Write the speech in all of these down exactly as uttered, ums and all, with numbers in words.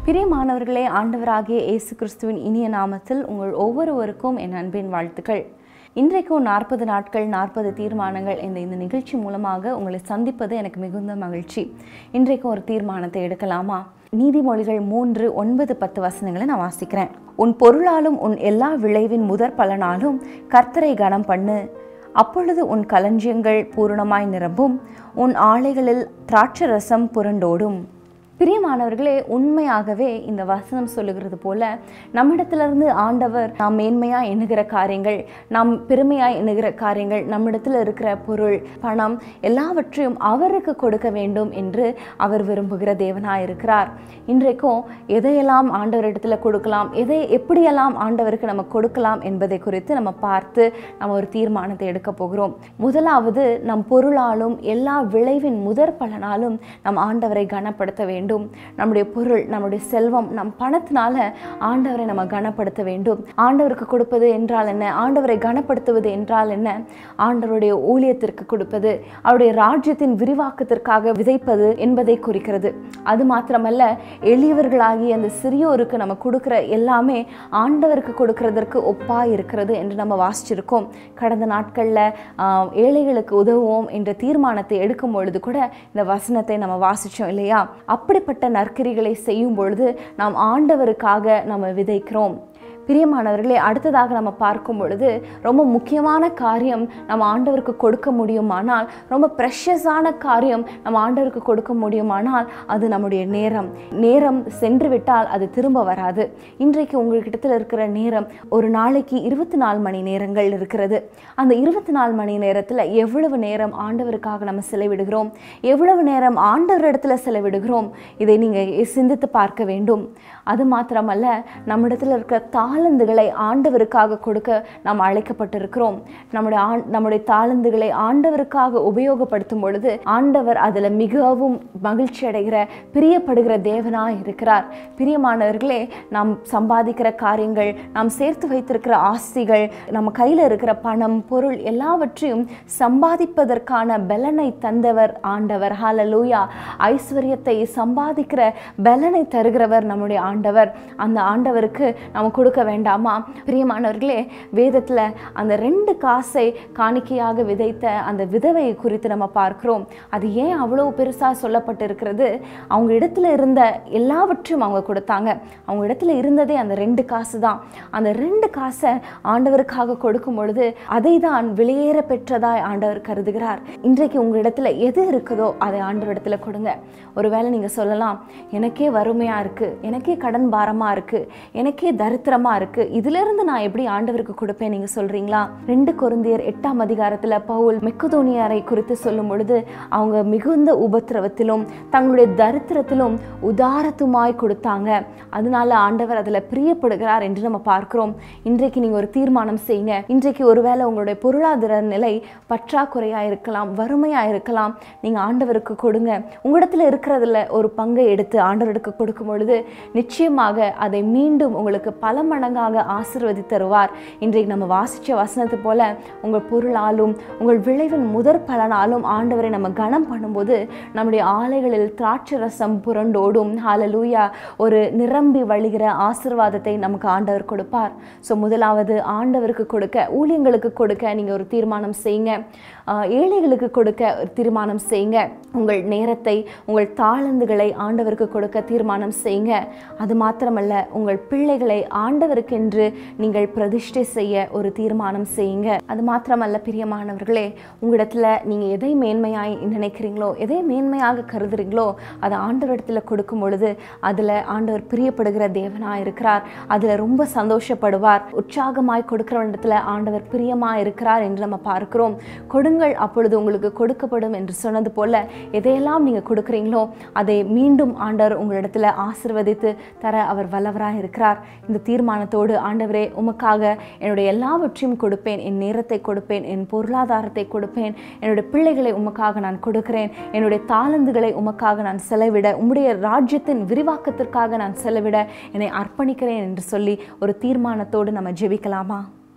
பிரியமானவர்களே, ஆண்டவராகிய இயேசு கிறிஸ்துவின் இனிய நாமத்தில் உங்கள் ஒவ்வொருவருக்கும் என் அன்பின் வாழ்த்துக்கள். இன்றைக்கும் நாற்பது நாட்கள் நாற்பது தீர்மானங்கள் என்ற இந்த நிகழ்ச்சி மூலமாக உங்களை சந்திப்பது எனக்கு மிகுந்த மகிழ்ச்சி. இன்றைக்கும் ஒரு தீர்மானத்தை எடுக்கலாமா? நீதிமொழிகள் மூன்று ஒன்பது பத்து வசனங்களை நான் வாசிக்கிறேன். உன் பொருளாலும் உன் எல்லா விளைவின் முதற் பலனாலும் கர்த்தரை கனம் பண்ணு. அப்பொழுது உன் களஞ்சியங்கள் பூரணமாய் நிரம்பும், உன் ஆலைகளில் திராட்சை ரசம் புரண்டோடும். பிரியமானவர்களே, உண்மையாகவே இந்த வசனம் சொல்லுகிறது போல நம்மிடத்திலிருந்து ஆண்டவர் நாம் மேன்மையாக எண்ணுகிற காரியங்கள், நாம் பெருமையாக எண்ணுகிற காரியங்கள், நம்மிடத்தில் இருக்கிற பொருள், பணம் எல்லாவற்றையும் அவருக்கு கொடுக்க வேண்டும் என்று அவர் விரும்புகிற தேவனாக இருக்கிறார். இன்றைக்கும் எதையெல்லாம் ஆண்டவரிடத்தில் கொடுக்கலாம், எதை எப்படியெல்லாம் ஆண்டவருக்கு நம்ம கொடுக்கலாம் என்பதை குறித்து நம்ம பார்த்து நம்ம ஒரு தீர்மானத்தை எடுக்க போகிறோம். முதலாவது, நம் பொருளாலும் எல்லா விளைவின் முதற் பலனாலும் நம் ஆண்டவரை கனப்படுத்த வேண்டும். நம்முடைய பொருள், நம்முடைய செல்வம், நம் பணத்தினால ஆண்டவரை நம்ம கனப்படுத்த வேண்டும். ஆண்டவருக்கு கொடுப்பது என்றால் என்ன? ஆண்டவரை கனப்படுத்துவது என்றால் என்ன? ஆண்டவருடைய ஊழியத்திற்கு கொடுப்பது, அவருடைய ராஜ்யத்தின் விரிவாக்கத்திற்காக விதைப்பது என்பதை குறிக்கிறது. அது மாத்திரமல்ல, எளியவர்களாகிய அந்த சிறியோருக்கு நம்ம கொடுக்கிற எல்லாமே ஆண்டவருக்கு கொடுக்கிறதற்கு ஒப்பா இருக்கிறது என்று நம்ம வாசிச்சிருக்கோம். கடந்த நாட்கள்ல ஆஹ் ஏழைகளுக்கு உதவுவோம் என்ற தீர்மானத்தை எடுக்கும் பொழுது கூட இந்த வசனத்தை நம்ம வாசிச்சோம் இல்லையா? அப்படிப்பட்ட நற்கிரிகளை செய்யும் பொழுது நாம் ஆண்டவருக்காக நம்ம விதைக்கிறோம். பிரியமானவர்களே, அடுத்ததாக நம்ம பார்க்கும் பொழுது ரொம்ப முக்கியமான காரியம் நம்ம ஆண்டவருக்கு கொடுக்க முடியுமானால், ரொம்ப ப்ரெஷஸான காரியம் நம்ம ஆண்டவருக்கு கொடுக்க முடியுமானால் அது நம்முடைய நேரம். நேரம் சென்று விட்டால் அது திரும்ப வராது. இன்றைக்கு உங்கள்கிட்ட இருக்கிற நேரம், ஒரு நாளைக்கு இருபத்தி நாலு மணி நேரங்கள் இருக்கிறது. அந்த இருபத்தி நாலு மணி நேரத்தில் எவ்வளவு நேரம் ஆண்டவருக்காக நம்ம செலவிடுகிறோம், எவ்வளவு நேரம் ஆண்டவரிடத்தில் செலவிடுகிறோம், இதை நீங்கள் சிந்தித்து பார்க்க வேண்டும். அது மாத்திரமல்ல, நம்மிடத்தில் இருக்கிற தாளந்துகளை ஆண்டவருக்காக கொடுக்க நாம் அழைக்கப்பட்டிருக்கிறோம். நம்முடைய நம்முடைய தாளந்துகளை ஆண்டவருக்காக உபயோகப்படுத்தும் பொழுது ஆண்டவர் அதில் மிகவும் மகிழ்ச்சி அடைகிற, பிரியப்படுகிற தேவனாக இருக்கிறார். பிரியமானவர்களே, நாம் சம்பாதிக்கிற காரியங்கள், நாம் சேர்த்து வைத்திருக்கிற ஆஸ்திகள், நம்ம கையில் இருக்கிற பணம், பொருள் எல்லாவற்றையும் சம்பாதிப்பதற்கான பலனை தந்தவர் ஆண்டவர். ஹல்லேலூயா! ஐஸ்வர்யத்தை சம்பாதிக்கிற பலனை தருகிறவர் நம்முடைய ஆண்டவர். அந்த ஆண்டவருக்கு நம்ம கொடுக்க வேண்டாமா? பிரியமானவர்களே, வேதத்தில் அந்த ரெண்டு காசை காணிக்கையாக விதைத்த அந்த விதவை குறித்து நம்ம பார்க்கிறோம். அது ஏன் அவ்வளோ பெருசாக சொல்லப்பட்டிருக்கிறது? அவங்க இடத்துல இருந்த எல்லாவற்றையும் அவங்க கொடுத்தாங்க. அவங்க இடத்துல இருந்ததே அந்த ரெண்டு காசு தான். அந்த ரெண்டு காசை ஆண்டவருக்காக கொடுக்கும் பொழுது அதை தான் வெளியேற பெற்றதாய் ஆண்டவர் கருதுகிறார். இன்றைக்கு உங்கள் இடத்துல எது இருக்குதோ அதை ஆண்டவரிடத்துல கொடுங்க. ஒருவேளை நீங்கள் சொல்லலாம், எனக்கே வறுமையாக இருக்குது, எனக்கே கடன் பாரமாக இருக்குது, எனக்கே தரித்திரமாக இருக்குது, இதிலிருந்து நான் எப்படி ஆண்டவருக்கு கொடுப்பேன் நீங்கள் சொல்கிறீங்களா? ரெண்டு கொரிந்தியர் எட்டாம் அதிகாரத்தில் பவுல் மெக்கதோனியரை குறித்து சொல்லும் பொழுது அவங்க மிகுந்த உபத்திரவத்திலும் தங்களுடைய தரித்திரத்திலும் உதாரத்துமாய் கொடுத்தாங்க. அதனால ஆண்டவர் அதில் பிரியப்படுகிறார் என்று நம்ம பார்க்கிறோம். இன்றைக்கு நீங்கள் ஒரு தீர்மானம் செய்யுங்க. இன்றைக்கு ஒருவேளை உங்களுடைய பொருளாதார நிலை பற்றாக்குறையாக இருக்கலாம், வறுமையாக இருக்கலாம். நீங்கள் ஆண்டவருக்கு கொடுங்க. உங்களிடத்தில் இருக்கிறதுல ஒரு பங்கை எடுத்து ஆண்டவருக்கு கொடுக்கும் பொழுது நிச்சயமாக அதை மீண்டும் உங்களுக்கு பல மடங்காக ஆசீர்வதி தருவார். இன்றைக்கு நம்ம வாசிச்ச வசனத்து போல உங்கள் பொருளாலும் உங்கள் விளைவின் முதற் பலனாலும் ஆண்டவரை நம்ம கனம் பண்ணும்போது நம்முடைய ஆலைகளில் திராட்சை ரசம் புரண்டோடும். ஹல்லேலூயா! ஒரு நிரம்பி வழிகிற ஆசீர்வாதத்தை நமக்கு ஆண்டவர் கொடுப்பார். ஸோ முதலாவது, ஆண்டவருக்கு கொடுக்க, ஊழியங்களுக்கு கொடுக்க நீங்கள் ஒரு தீர்மானம் செய்யுங்க. ஏழைகளுக்கு கொடுக்க ஒரு தீர்மானம் செய்யுங்க. உங்கள் நேரத்தை, உங்கள் தாளந்துகளை ஆண்டவருக்கு கொடுக்க தீர்மானம் செய்யுங்க. அது மாத்திரமல்ல, உங்கள் பிள்ளைகளை ஆண்டவருக்கென்று நீங்கள் பிரதிஷ்டை செய்ய ஒரு தீர்மானம் செய்யுங்க. அது மாத்திரமல்ல பிரியமானவர்களே, உங்களிடத்துல நீங்கள் எதை மேன்மையாய் நினைக்கிறீங்களோ, எதை மேன்மையாக கருதுறீங்களோ அதை ஆண்டவரிடத்தில் கொடுக்கும் பொழுது அதில் ஆண்டவர் பிரியப்படுகிற தேவனாக இருக்கிறார். அதில் ரொம்ப சந்தோஷப்படுவார். உற்சாகமாய் கொடுக்கிறவனிடத்தில் ஆண்டவர் பிரியமாக இருக்கிறார் என்று நம்ம பார்க்கிறோம். கொடுங்கள், அப்பொழுது உங்களுக்கு கொடுக்கப்படும் என்று சொன்னது போல எதையெல்லாம் நீங்கள் கொடுக்குறீங்களோ அதை மீண்டும் ஆண்டவர் உங்களிடத்தில் ஆசீர்வதித்து தர அவர் வல்லவராக இருக்கிறார். இந்த தீர்மானத்தோடு, ஆண்டவரே, உமக்காக என்னுடைய எல்லாவற்றையும் கொடுப்பேன், என் நேரத்தை கொடுப்பேன், என் பொருளாதாரத்தை கொடுப்பேன், என்னுடைய பிள்ளைகளை உமக்காக நான் கொடுக்கிறேன், என்னுடைய தாளந்துகளை உமக்காக நான் செலவிட, உம்முடைய ராஜ்யத்தின் விரிவாக்கத்திற்காக நான் செலவிட என்னை அர்ப்பணிக்கிறேன் என்று சொல்லி ஒரு தீர்மானத்தோடு நம்ம ஜெபிக்கலாமா?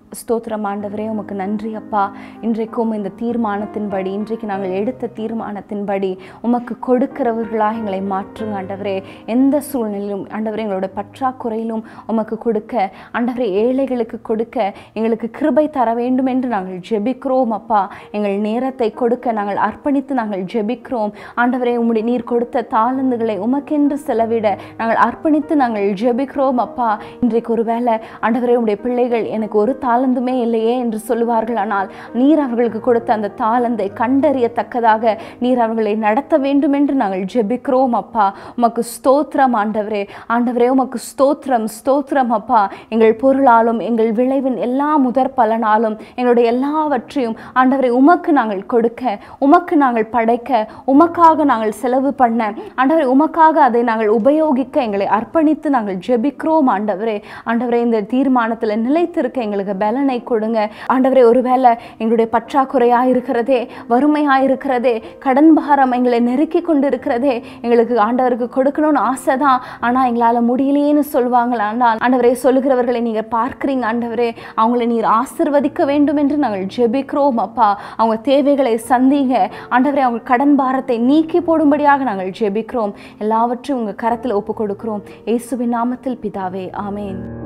ஸ்தோத்திரம் ஆண்டவரே, உமக்கு நன்றி அப்பா. இன்றைக்கும் இந்த தீர்மானத்தின்படி, இன்றைக்கு நாங்கள் எடுத்த தீர்மானத்தின்படி உமக்கு கொடுக்கிறவர்களாக எங்களை மாற்றுங்க ஆண்டவரே. எந்த சூழ்நிலையிலும் ஆண்டவரே எங்களோட பற்றாக்குறையிலும் உமக்கு கொடுக்க, ஆண்டவரே ஏழைகளுக்கு கொடுக்க எங்களுக்கு கிருபை தர வேண்டும் என்று நாங்கள் ஜெபிக்கிறோம் அப்பா. எங்கள் நேரத்தை கொடுக்க நாங்கள் அர்ப்பணித்து நாங்கள் ஜெபிக்கிறோம் ஆண்டவரே. உம்முடைய நீர் கொடுத்த தாளந்துகளை உமக்கென்று செலவிட நாங்கள் அர்ப்பணித்து நாங்கள் ஜெபிக்கிறோம் அப்பா. இன்றைக்கு ஒரு வேளை ஆண்டவரே உம்முடைய பிள்ளைகள் எனக்கு ஒரு தாளந்துமே இல்லையே என்று சொல்லுவார்கள். ஆனால் நீர் அவர்களுக்கு கொடுத்த அந்த தாளந்தை கண்டறியத்தக்கதாக நீர் அவர்களை நடத்த வேண்டும் என்று நாங்கள் ஜெபிக்கிறோம் அப்பா. உமக்கு ஸ்தோத்திரம் ஆண்டவரே. ஆண்டவரே உமக்கு ஸ்தோத்திரம் ஸ்தோத்திரம் அப்பா. எங்கள் பொருளாலும் எங்கள் விளைவின் எல்லா முதற் பலனாலும் எங்களுடைய எல்லாவற்றையும் ஆண்டவரே உமக்கு நாங்கள் கொடுக்க, உமக்கு நாங்கள் படைக்க, உமக்காக நாங்கள் செலவு பண்ண, ஆண்டவரே உமக்காக அதை நாங்கள் உபயோகிக்க எங்களை அர்ப்பணித்து நாங்கள் ஜெபிக்கிறோம் ஆண்டவரே. ஆண்டவரே இந்த தீர்மானத்தில் நிலைத்திருக்க எங்களுக்கு பலனை கொடுங்க ஆண்டவரே. ஒருவேளை எங்களுடைய பற்றாக்குறையா இருக்கிறதே, வறுமையா இருக்கிறதே, கடன் பாரம் எங்களை நெருக்கி கொண்டு இருக்கிறதே, எங்களுக்கு ஆண்டவருக்கு கொடுக்கணும்னு ஆசைதான், ஆனா எங்களால முடியலையேன்னு சொல்லுவாங்களா. ஆனால் ஆண்டவரே சொல்லுகிறவர்களை நீங்க பார்க்கிறீங்க ஆண்டவரே. அவங்களை நீர் ஆசிர்வதிக்க வேண்டும் என்று நாங்கள் ஜெபிக்கிறோம் அப்பா. அவங்க தேவைகளை சந்திங்க ஆண்டவரே. அவங்க கடன் பாரத்தை நீக்கி போடும்படியாக நாங்கள் ஜெபிக்கிறோம். எல்லாவற்றையும் உங்க கரத்தில் ஒப்பு கொடுக்கிறோம். இயேசுவின் நாமத்தில் பிதாவே, ஆமென்.